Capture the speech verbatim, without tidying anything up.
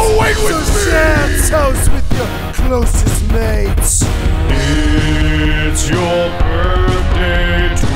wait with so me! share toast with your closest mates. It's your birthday